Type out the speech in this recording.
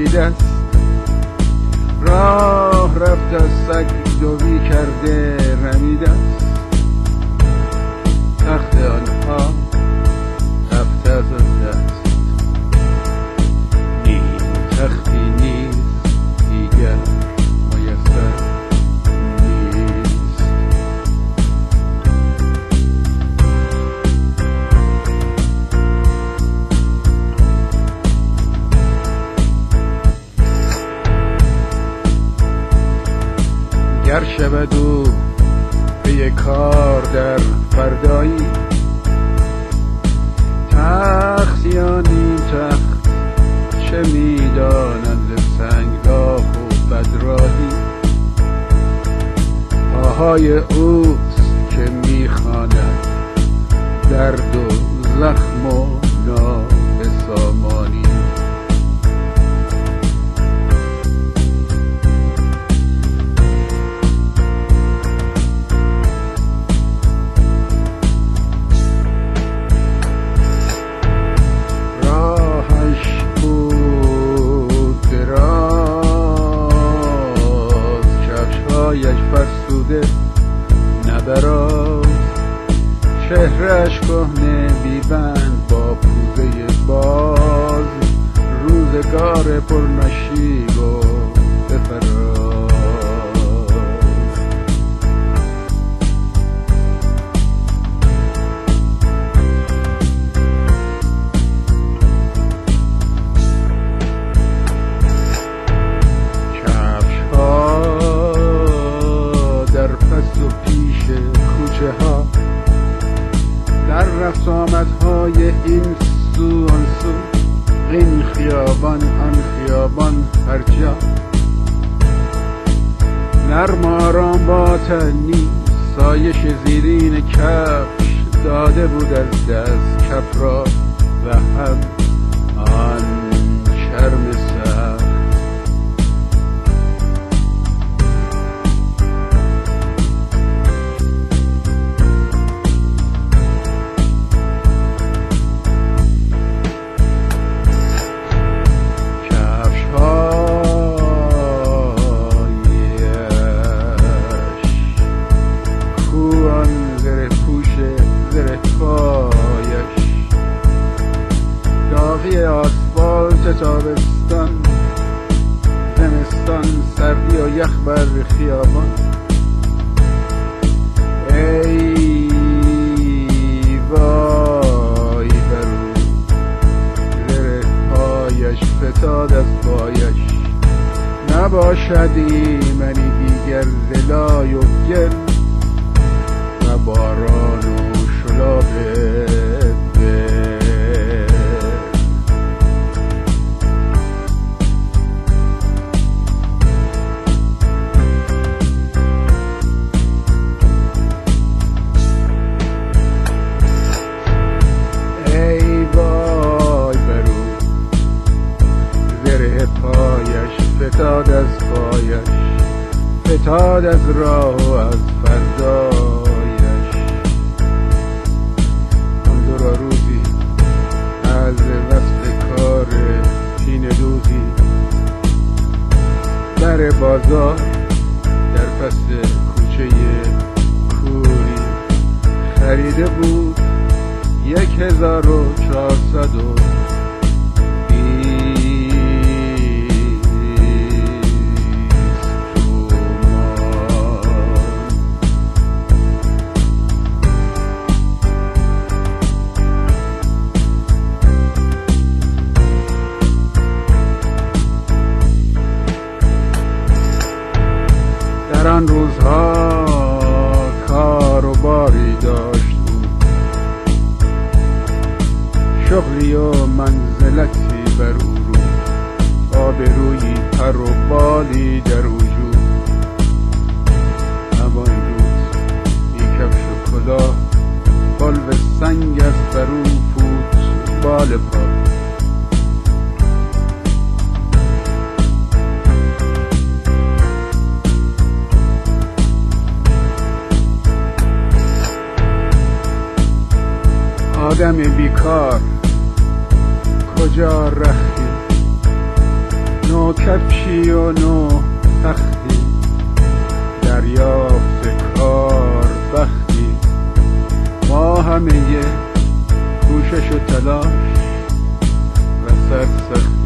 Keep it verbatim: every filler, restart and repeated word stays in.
کشیده است. راه رفت از سگ دوی کرده رمیده است. تخت آنها رفته از دست، نیم تختی نیز دیگر میسر نیست. گر شود او به کار در فردایی، تخت یا نیم تخت چه میدانند سنگلاخ و بدراهی. پاهای اوست که میخواند درد و زخم و نابسامانی. فرسوده نبراز، چهرهش کهنه بیبند با پوزه باز. روزگار پرنشیب و بفراز. در رفت آمدهای این سو آن سو، این خیابان آن خیابان هر جا. نرم آرام باطنی سایش زیرین کفش داده بود از دست کف را و هم آن شرم سخت. آسفالت تابستان، زمستان سردی و یخ بر خیابان. ای وای برو، زره پایش فتاد از پایش. نباشد ایمنی دیگر زلای و گل و باران و شلاب فتاد از پایش، فتاد از راه و از فردایش. آن دو را روزی از وصل کار چین دوزی در بازار در پس کوچه کوری خریده بود یک هزار و چهارصد و در آن روزها کار و باری داشت بود، شغلی و منزلتی بر او رو، آبرویی پر و بالی در وجود. اما این روز بی کفش و کلاه، بلو سنگ است بر او فوت بال پا. آدم بیکار کجا رختی، نو کفشی و نو تختی، دریافت کار بختی. ما همه کوشش و تلاش و سرسختی